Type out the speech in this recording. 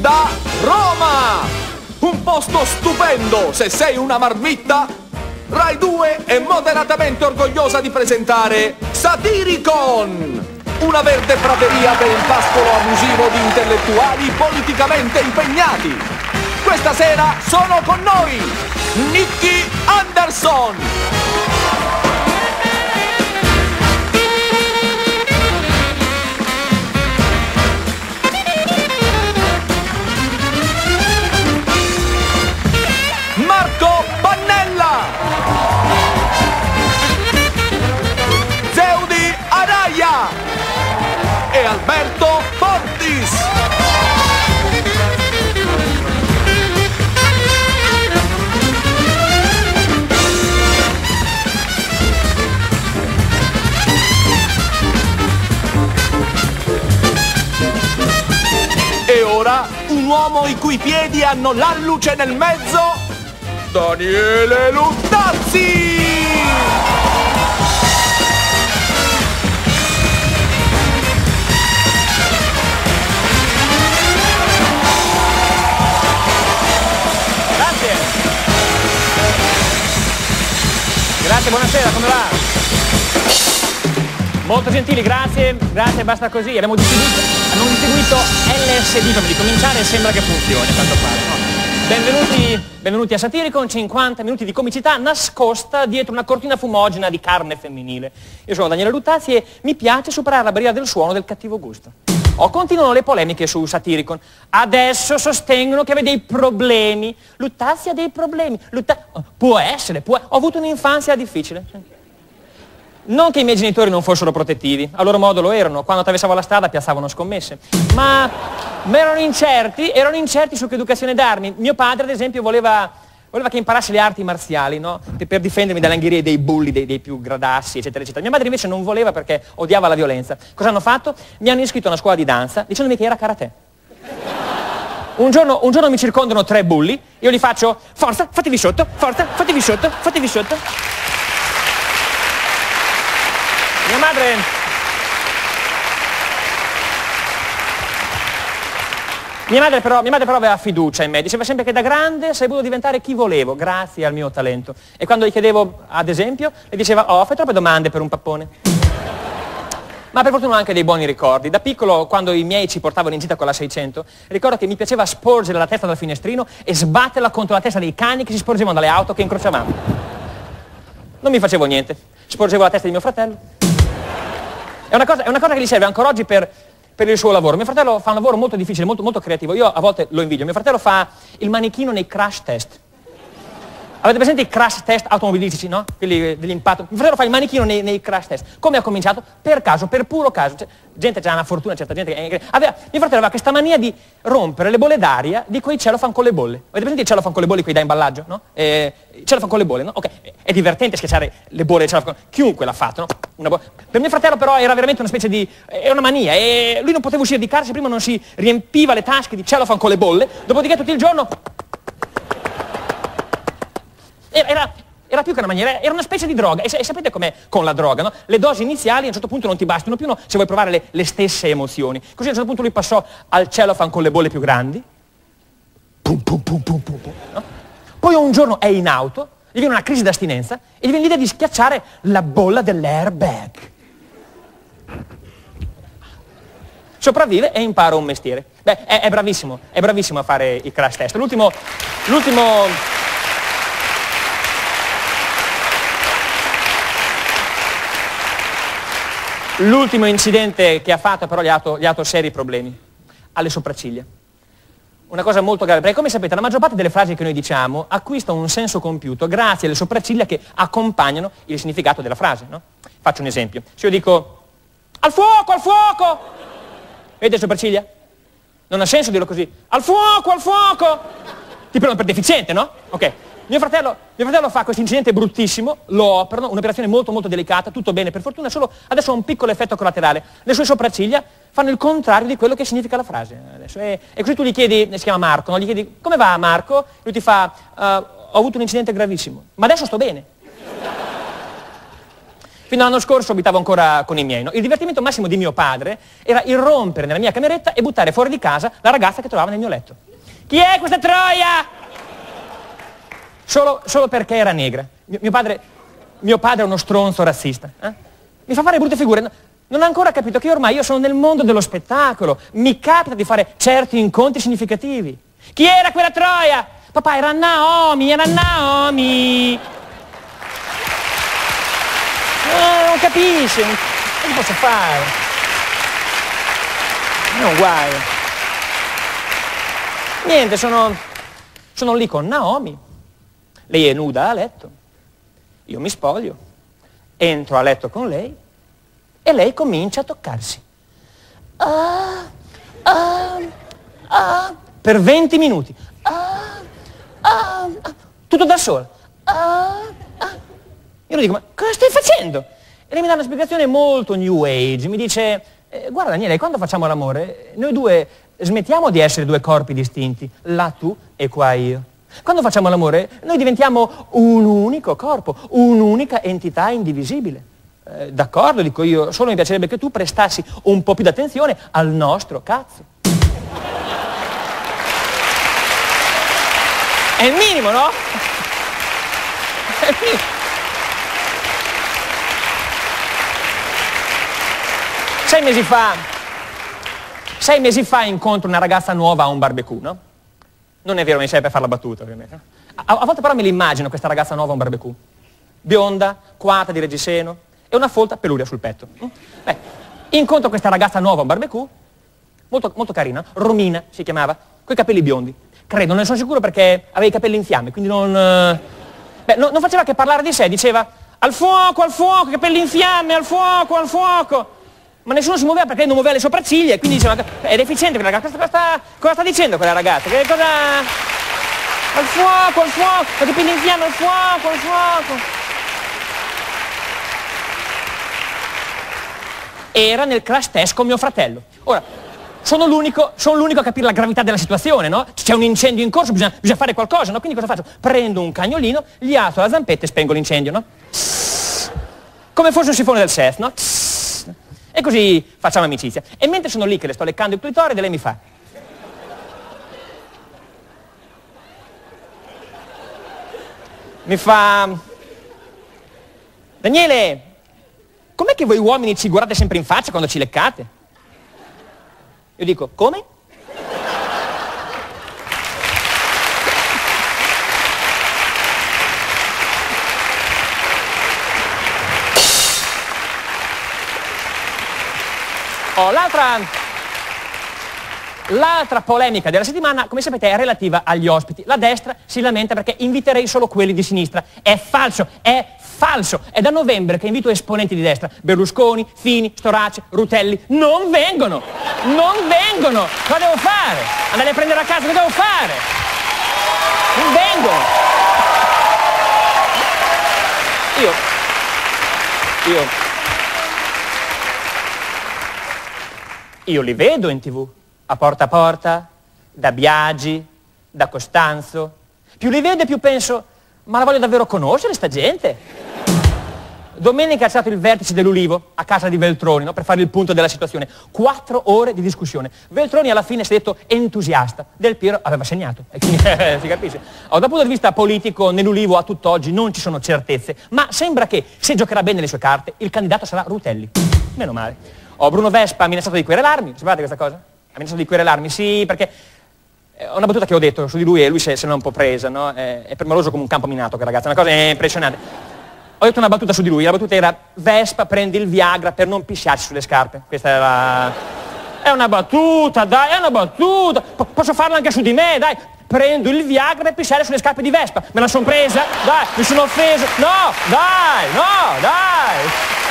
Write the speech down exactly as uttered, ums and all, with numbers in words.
da Roma! Un posto stupendo se sei una marmitta! Rai due è moderatamente orgogliosa di presentare Satiricon! Una verde prateria per il pascolo abusivo di intellettuali politicamente impegnati! Questa sera sono con noi Nicky Anderson! Marco Pannella! Zeudi Araya! E Alberto Fortis! E ora un uomo i cui piedi hanno l'alluce nel mezzo, Daniele Luttazzi! Grazie! Grazie, buonasera, come va? Molto gentili, grazie, grazie, basta così. Abbiamo distribuito, abbiamo distribuito L S D prima di cominciare e sembra che funzioni, a quanto pare, no? Benvenuti, benvenuti a Satiricon, cinquanta minuti di comicità nascosta dietro una cortina fumogena di carne femminile. Io sono Daniele Luttazzi e mi piace superare la barriera del suono del cattivo gusto. Oh, continuano le polemiche su Satiricon. Adesso sostengono che avete dei problemi. Luttazzi ha dei problemi. Lutta... Può essere, può... Ho avuto un'infanzia difficile. Non che i miei genitori non fossero protettivi, a loro modo lo erano, quando attraversavo la strada piazzavano scommesse, ma, ma erano incerti, erano incerti su che educazione darmi. Mio padre, ad esempio, voleva, voleva che imparassi le arti marziali, no? Per, per difendermi dalle angherie dei bulli, dei, dei più gradassi, eccetera, eccetera. Mia madre invece non voleva perché odiava la violenza. Cosa hanno fatto? Mi hanno iscritto a una scuola di danza dicendomi che era karate. Un giorno, un giorno mi circondano tre bulli, io gli faccio, forza, fatevi sotto, forza, fatevi sotto, fatevi sotto. Mia madre... Mia madre, però, mia madre però aveva fiducia in me, diceva sempre che da grande sarei potuto diventare chi volevo, grazie al mio talento. E quando gli chiedevo, ad esempio, le diceva, oh, fai troppe domande per un pappone. Ma per fortuna ho anche dei buoni ricordi. Da piccolo, quando i miei ci portavano in gita con la seicento, ricordo che mi piaceva sporgere la testa dal finestrino e sbatterla contro la testa dei cani che si sporgevano dalle auto che incrociavamo. Non mi facevo niente, sporgevo la testa di mio fratello. È una cosa, è una cosa che gli serve ancora oggi per, per il suo lavoro. Mio fratello fa un lavoro molto difficile, molto, molto creativo. Io a volte lo invidio. Mio fratello fa il manichino nei crash test. Avete presente i crash test automobilistici, no? Quelli dell'impatto. Mio fratello fa il manichino nei, nei crash test. Come ha cominciato? Per caso, per puro caso. Cioè, gente c'ha una fortuna, certa gente che... Aveva, mio fratello aveva questa mania di rompere le bolle d'aria di quei cellophane con le bolle. Avete presente i cellophane con le bolle, quei da imballaggio, no? Eh, cellophane con le bolle, no? Ok, è divertente schiacciare le bolle del cellophane. Chiunque l'ha fatto, no? Una bo... Per mio fratello però era veramente una specie di... è una mania. E lui non poteva uscire di casa se prima non si riempiva le tasche di cellophane con le bolle. Dopodiché tutto il giorno... Era, era più che una maniera, era una specie di droga. E, e sapete com'è con la droga, no? Le dosi iniziali a un certo punto non ti bastano più, no? Se vuoi provare le, le stesse emozioni. Così a un certo punto lui passò al cellophane con le bolle più grandi. Pum, pum, pum, pum, pum, pum, no? Poi un giorno è in auto, gli viene una crisi d'astinenza e gli viene l'idea di schiacciare la bolla dell'airbag. Sopravvive e impara un mestiere. Beh, è, è bravissimo, è bravissimo a fare i crash test. L'ultimo... l'ultimo... L'ultimo incidente che ha fatto però gli ha dato, gli ha dato seri problemi. Alle sopracciglia. Una cosa molto grave, perché come sapete la maggior parte delle frasi che noi diciamo acquista un senso compiuto grazie alle sopracciglia che accompagnano il significato della frase, no? Faccio un esempio. Se io dico al fuoco, al fuoco! Vedete le sopracciglia? Non ha senso dirlo così. Al fuoco, al fuoco! Ti prendono per deficiente, no? Ok. Mio fratello, mio fratello fa questo incidente bruttissimo, lo operano, un'operazione molto molto delicata, tutto bene per fortuna, solo adesso ha un piccolo effetto collaterale. Le sue sopracciglia fanno il contrario di quello che significa la frase. Adesso, e, e così tu gli chiedi, si chiama Marco, no? Gli chiedi come va Marco? Lui ti fa, uh, ho avuto un incidente gravissimo, ma adesso sto bene. Fino all'anno scorso abitavo ancora con i miei, no? Il divertimento massimo di mio padre era irrompere nella mia cameretta e buttare fuori di casa la ragazza che trovava nel mio letto. Chi è questa troia? Solo, solo perché era negra. Mio, mio, padre, mio padre è uno stronzo razzista. Eh? Mi fa fare brutte figure. Non ha ancora capito che ormai io sono nel mondo dello spettacolo. Mi capita di fare certi incontri significativi. Chi era quella troia? Papà, era Naomi, era Naomi. No, non capisce. Che posso fare? Non guai. Niente, sono, sono lì con Naomi. Lei è nuda a letto. Io mi spoglio. Entro a letto con lei. E lei comincia a toccarsi. Ah, ah, ah, per venti minuti. Ah, ah, ah, tutto da sola. Ah, ah. Io le dico, ma cosa stai facendo? E lei mi dà una spiegazione molto new age. Mi dice, eh, guarda Daniele, quando facciamo l'amore, noi due smettiamo di essere due corpi distinti. Là tu e qua io. Quando facciamo l'amore, noi diventiamo un unico corpo, un'unica entità indivisibile. Eh, d'accordo, dico io, solo mi piacerebbe che tu prestassi un po' più d'attenzione al nostro cazzo. È il minimo, no? È il minimo. Sei mesi fa, sei mesi fa incontro una ragazza nuova a un barbecue, no? Non è vero, mi serve per fare la battuta, ovviamente. A, a volte però me l'immagino questa ragazza nuova a un barbecue. Bionda, quarta di reggiseno e una folta peluria sul petto. Beh, incontro questa ragazza nuova a un barbecue, molto, molto carina, Romina si chiamava, coi capelli biondi. Credo, non ne sono sicuro perché aveva i capelli in fiamme, quindi non... Beh, no, non faceva che parlare di sé, diceva al fuoco, al fuoco, capelli in fiamme, al fuoco, al fuoco. Ma nessuno si muoveva perché lei non muoveva le sopracciglia e quindi diceva, è deficiente quella ragazza, cosa sta, cosa sta dicendo quella ragazza? Che cosa... Al fuoco, al fuoco, i capelli in fiamme, al fuoco, al fuoco. Era nel crash test con mio fratello. Ora, sono l'unico, sono l'unico a capire la gravità della situazione, no? C'è un incendio in corso, bisogna, bisogna fare qualcosa, no? Quindi cosa faccio? Prendo un cagnolino, gli alzo la zampetta e spengo l'incendio, no? Come fosse un sifone del surf, no? E così facciamo amicizia. E mentre sono lì che le sto leccando il clitoride, lei mi fa... Mi fa... Daniele, com'è che voi uomini ci guardate sempre in faccia quando ci leccate? Io dico, come? Oh, l'altra, l'altra polemica della settimana, come sapete, è relativa agli ospiti. La destra si lamenta perché inviterei solo quelli di sinistra. È falso, è falso. È da novembre che invito esponenti di destra. Berlusconi, Fini, Storace, Rutelli. Non vengono! Non vengono! Cosa devo fare? Andare a prendere a casa, cosa devo fare? Non vengono! Io... Io... Io li vedo in tv, a Porta a Porta, da Biagi, da Costanzo. Più li vedo più penso, ma la voglio davvero conoscere sta gente? Domenica è stato il vertice dell'Ulivo, a casa di Veltroni, no? Per fare il punto della situazione. Quattro ore di discussione. Veltroni alla fine si è detto entusiasta. Del Piero aveva segnato. E quindi, si capisce. Oh, dal punto di vista politico, nell'Ulivo a tutt'oggi non ci sono certezze, ma sembra che, se giocherà bene le sue carte, il candidato sarà Rutelli. Meno male. Oh, Bruno Vespa ha minacciato di querelarmi, sapete questa cosa? Ha minacciato di querelarmi, sì, perché è una battuta che ho detto su di lui e lui se, se n'è un po' presa, no? È, è permaloso come un campo minato, che ragazza, una cosa impressionante. Ho detto una battuta su di lui, la battuta era Vespa prendi il Viagra per non pisciarsi sulle scarpe. Questa è la... È una battuta, dai, è una battuta. P- posso farla anche su di me, dai. Prendo il Viagra per pisciare sulle scarpe di Vespa. Me la son presa? Dai, mi sono offeso. No, dai, no, dai.